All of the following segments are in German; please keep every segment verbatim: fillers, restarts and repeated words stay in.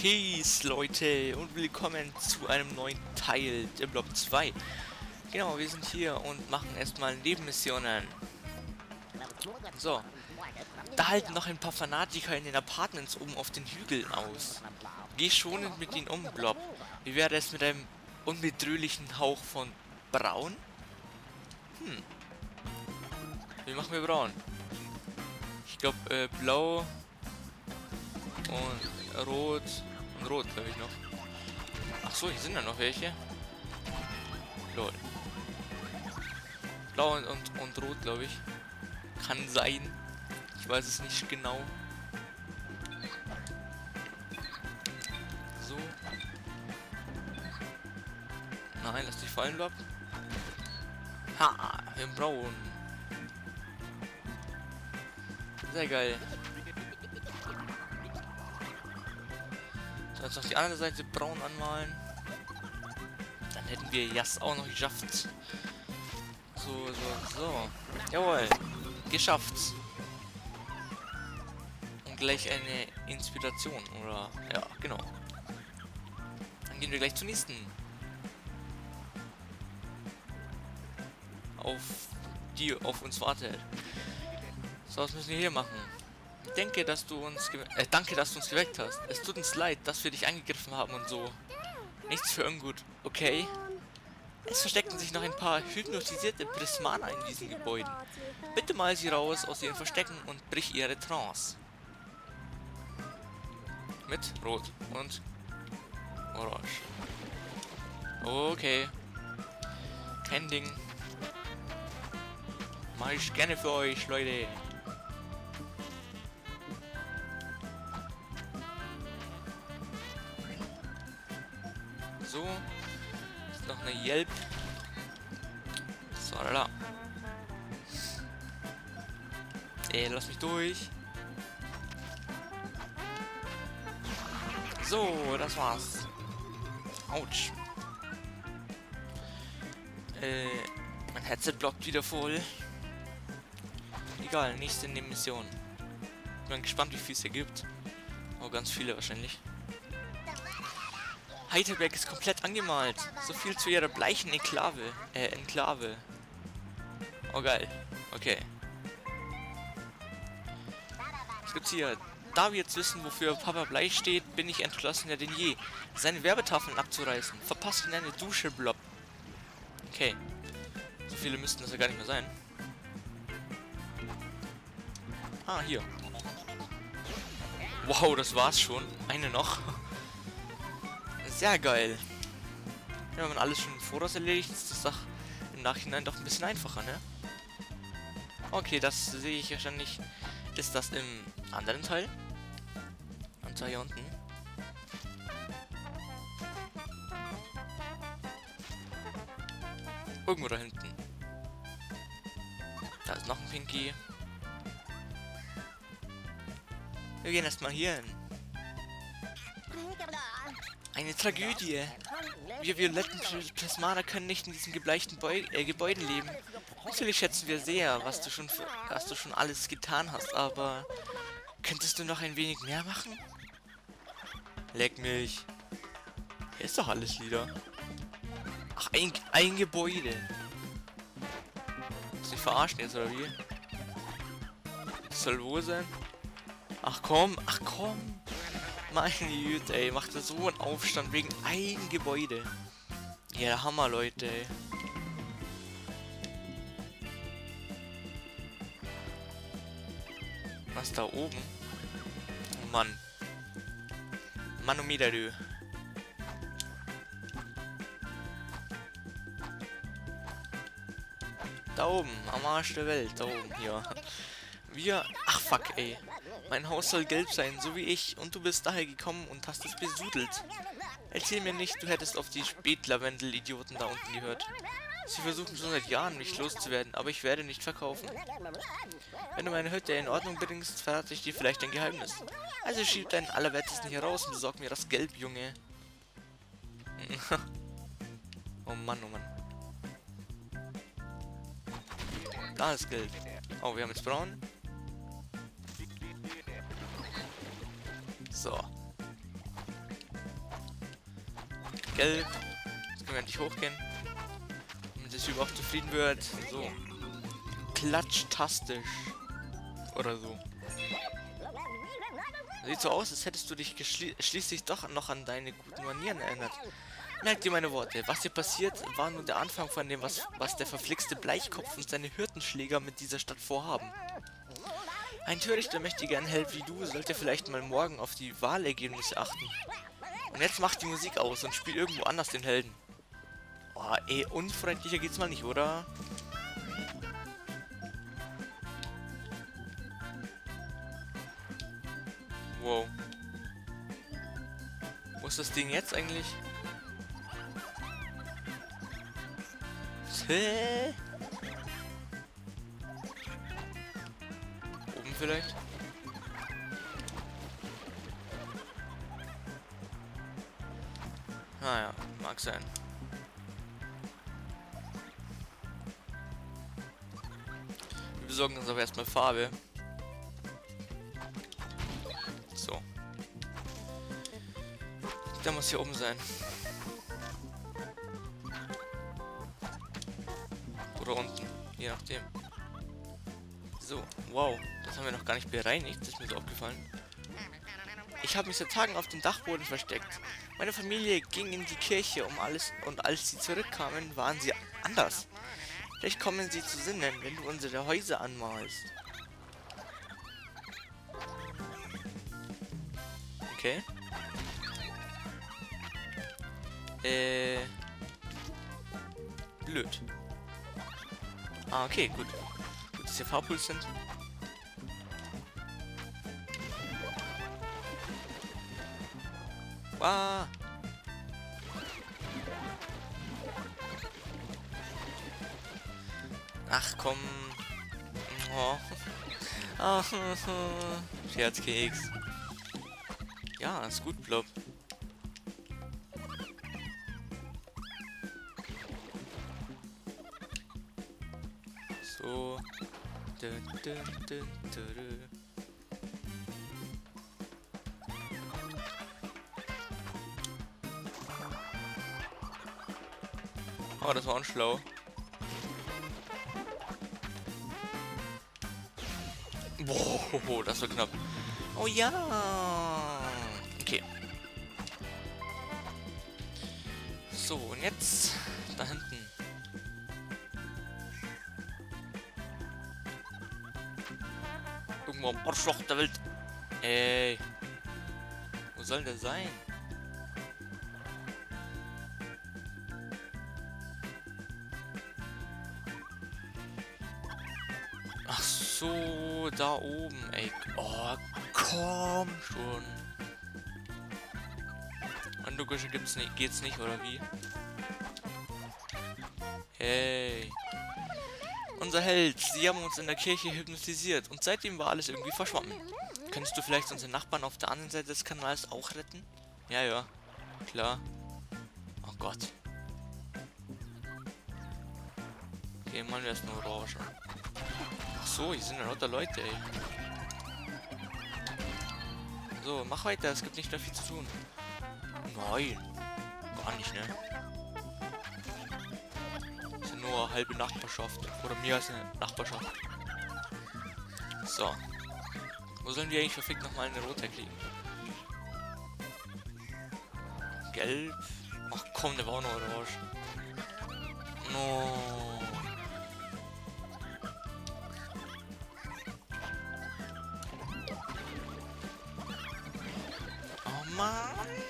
Peace, Leute, und willkommen zu einem neuen Teil der Blob zwei. Genau, wir sind hier und machen erstmal Nebenmissionen. So, da halten noch ein paar Fanatiker in den Apartments oben auf den Hügeln aus. Geh schonend mit ihnen um, Blob. Wie wäre es mit einem unbedrohlichen Hauch von Braun? Hm. Wie machen wir Braun? Ich glaube, äh, blau und rot und rot, glaube ich noch. Ach so, hier sind ja noch welche. Lol. Blau und, und, und rot, glaube ich. Kann sein. Ich weiß es nicht genau. So. Nein, lass dich fallen, Blob. Ha, wir haben braun. Sehr geil. So, jetzt noch die andere Seite braun anmalen. Dann hätten wir Jas auch noch geschafft. So, so, so. Jawohl. Geschafft. Und gleich eine Inspiration, oder? Ja, genau. Dann gehen wir gleich zur nächsten. Auf die auf uns wartet. So, was müssen wir hier machen? Denke, dass du uns äh, danke, dass du uns geweckt hast. Es tut uns leid, dass wir dich angegriffen haben und so. Nichts für ungut, okay? Es verstecken sich noch ein paar hypnotisierte Prismaner in diesen Gebäuden. Bitte mal sie raus aus ihren Verstecken und brich ihre Trance. Mit Rot und Orange. Okay. Kein Ding. Mach ich gerne für euch, Leute. So. Ist noch eine Yelp. So, da. Ey, lass mich durch. So, das war's. Autsch. Äh, mein Headset blockt wieder voll. Egal, nächste Mission. Ich bin gespannt, wie viel es hier gibt. Oh, ganz viele wahrscheinlich. Heidelberg ist komplett angemalt. So viel zu ihrer bleichen Enklave. Äh, Enklave. Oh, geil. Okay. Was gibt's hier? Da wir jetzt wissen, wofür Papa Bleich steht, bin ich entschlossener denn je, seine Werbetafeln abzureißen. Verpasst ihn eine Dusche, Blob. Okay. So viele müssten das ja gar nicht mehr sein. Ah, hier. Wow, das war's schon. Eine noch. Sehr geil. Ja, wenn man alles schon im Voraus erledigt, ist das doch im Nachhinein doch ein bisschen einfacher, ne? Okay, das sehe ich wahrscheinlich. Ist das im anderen Teil? Und zwar hier unten. Irgendwo da hinten. Da ist noch ein Pinky. Wir gehen erstmal hier hin. Eine Tragödie. Wir violetten Prismaner können nicht in diesen gebleichten Beu äh, Gebäuden leben. Natürlich schätzen wir sehr, was du schon für, was du schon alles getan hast, aber könntest du noch ein wenig mehr machen? Leck mich. Hier ist doch alles Lieder. Ach, ein, ein Gebäude. Muss ich verarschen jetzt, oder wie? Das soll wo sein? Ach komm, ach komm. Meine Güte, ey, macht er so einen Aufstand wegen ein Gebäude. Ja, Hammer, Leute, ey. Was da oben? Oh Mann. Manometer, du. Da oben, am Arsch der Welt, da oben, hier. Wir... Ach, fuck, ey. Mein Haus soll gelb sein, so wie ich. Und du bist daher gekommen und hast es besudelt. Erzähl mir nicht, du hättest auf die Spätlavendel-Idioten da unten gehört. Sie versuchen schon seit Jahren, mich loszuwerden, aber ich werde nicht verkaufen. Wenn du meine Hütte in Ordnung bringst, verrate ich dir vielleicht ein Geheimnis. Also schieb deinen Allerwertesten hier raus und besorg mir das Gelb, Junge. Oh Mann, oh Mann. Da ist Gelb. Oh, wir haben jetzt Braun. So. Gelb. Jetzt können wir endlich hochgehen. Damit der Typ auch zufrieden wird. So. Klatschtastisch. Oder so. Sieht so aus, als hättest du dich schließlich doch noch an deine guten Manieren erinnert. Merk dir meine Worte. Was hier passiert, war nur der Anfang von dem, was, was der verflixte Bleichkopf und seine Hirtenschläger mit dieser Stadt vorhaben. Ein törichter, mächtiger Held wie du sollte vielleicht mal morgen auf die Wahlergebnisse achten. Und jetzt mach die Musik aus und spiel irgendwo anders den Helden. Oh, ey, unfreundlicher geht's mal nicht, oder? Wow. Wo ist das Ding jetzt eigentlich? Hä? Oben vielleicht? Naja, mag sein. Wir besorgen uns aber erstmal Farbe. So. Der muss hier oben sein. Oder unten, je nachdem. So, wow, das haben wir noch gar nicht bereinigt, das ist mir so aufgefallen. Ich habe mich seit Tagen auf dem Dachboden versteckt. Meine Familie ging in die Kirche um alles und als sie zurückkamen, waren sie anders. Vielleicht kommen sie zu Sinnen, wenn du unsere Häuser anmalst. Okay. Äh. Blöd. Ah, okay, gut. Gut, dass hier Farbpools sind. Ah. Ach komm. Oh. Ach, Scherzkeks. Ja, ist gut, Blob. So. Dun, dun, dun, dun. Oh, das war unschlau. Boah, das war knapp. Oh ja. Okay. So, und jetzt da hinten. Irgendwo am Arschloch der Welt. Ey. Wo soll der sein? Ach so, da oben, ey. Oh, komm schon. An Dugische gibt's nicht, geht's nicht, oder wie? Hey. Unser Held, sie haben uns in der Kirche hypnotisiert und seitdem war alles irgendwie verschwommen. Könntest du vielleicht unseren Nachbarn auf der anderen Seite des Kanals auch retten? Ja, ja. Klar. Oh Gott. Okay, mal erst eine Orange. Ach so, hier sind ja lauter Leute, ey. So, mach weiter, es gibt nicht mehr viel zu tun. Nein. Gar nicht, ne? Das ist ja nur eine halbe Nachbarschaft. Oder mehr als eine Nachbarschaft. So. Wo sollen wir eigentlich verfickt nochmal eine rote kriegen? Gelb. Ach komm, der war auch noch orange. No. Oh Mann.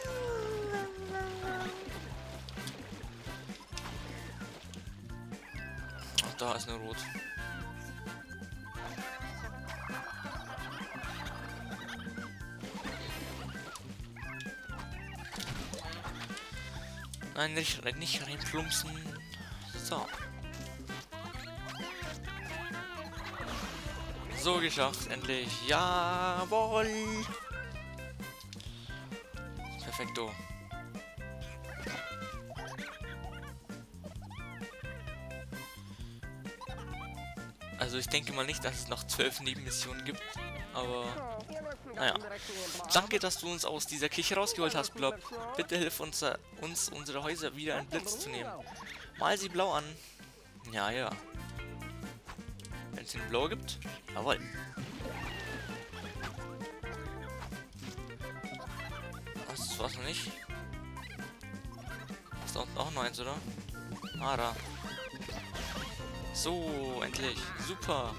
Ach, da ist eine rot. Nein, nicht, nicht reinplumpsen. So. So geschafft, endlich. Jawohl. Perfekto. Also ich denke mal nicht, dass es noch zwölf Nebenmissionen gibt, aber Naja. Danke, dass du uns aus dieser Kirche rausgeholt hast, Blob. Bitte hilf uns, äh, uns unsere Häuser wieder in Blitz zu nehmen. Mal sie blau an. Ja, ja. Wenn es den blau gibt? Jawohl. Was, das war's noch nicht? Ist da unten auch noch eins, oder? Ah, da. So, endlich. Super.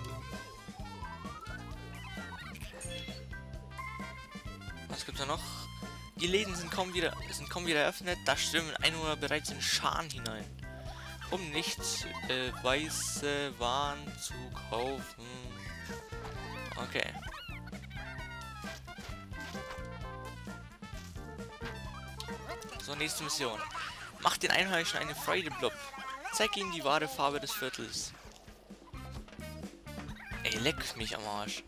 Was gibt's da noch? Die Läden sind kaum wieder sind kaum wieder eröffnet. Da stürmen Einwohner bereits in Scharen hinein. Um nicht äh, weiße Waren zu kaufen. Okay. So, nächste Mission. Macht den Einheimischen eine Freude, Blob. Zeig ihnen die wahre Farbe des Viertels. Ey, leck mich am Arsch.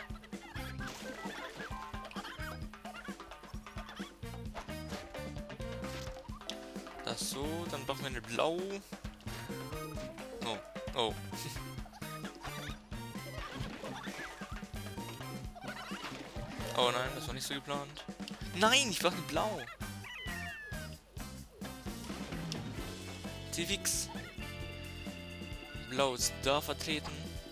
Das so, dann brauchen wir eine Blau. Oh, oh. Oh nein, das war nicht so geplant. Nein, ich brauche eine Blau. Tivix. Blau ist da vertreten.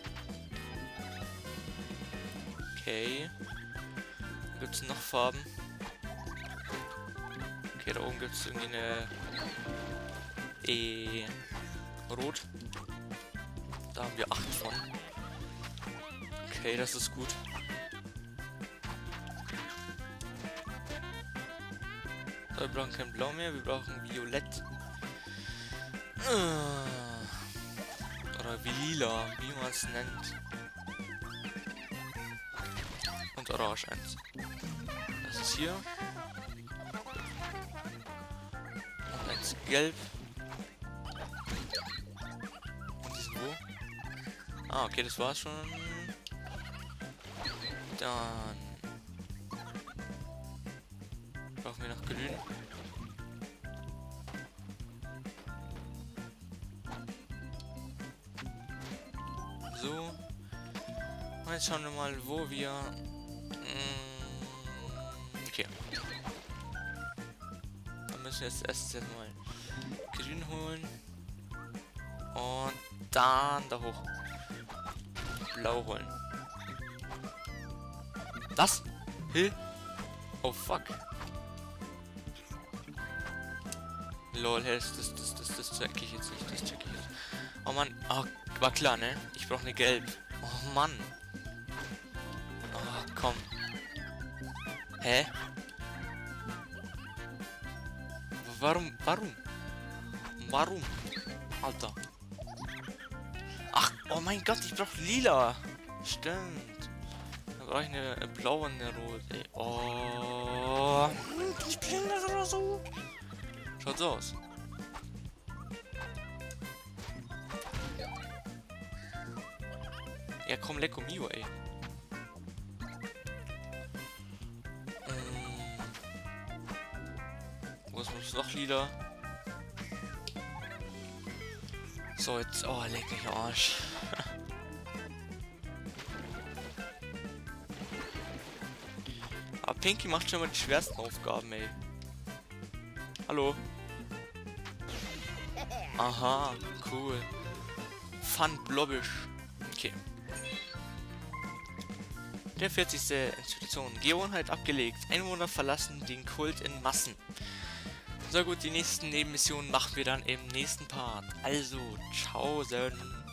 Okay. Gibt es noch Farben? Okay, da oben gibt es irgendwie eine E Rot. Da haben wir acht von. Okay, das ist gut. So, wir brauchen kein Blau mehr, wir brauchen Violett. Oder wie lila, wie man es nennt. Und orange eins. Das ist hier. Und eins gelb. Und diesen wo? Ah, okay, das war's schon. Dann brauchen wir noch grün. So. Und jetzt schauen wir mal, wo wir... Okay. Dann müssen wir jetzt erst mal grün holen. Und dann da hoch. Blau holen. Was? Hä? Oh fuck. Lol, das, das, das, das, das check ich jetzt nicht. Das check ich jetzt. Oh Mann. Oh, war klar, ne? Ich brauche eine Gelb. Oh Mann. Oh, komm. Hä? Warum? Warum? Warum? Alter. Ach, oh mein Gott, ich brauche lila. Stimmt. Da brauche ich eine, eine blaue und eine rote. Ey. Oh. Ich bin das oder so. Schaut so aus. Ja, komm, lecko mio, ey. Ähm. Wo ist noch lila? So, jetzt... Oh, leck mich am Arsch. Aber Pinky macht schon mal die schwersten Aufgaben, ey. Hallo. Aha, cool. Fun blobbisch. Okay. Der vierzigste Institution. Gewohnheit abgelegt. Einwohner verlassen den Kult in Massen. So gut, die nächsten Nebenmissionen machen wir dann im nächsten Part. Also, tschaußen.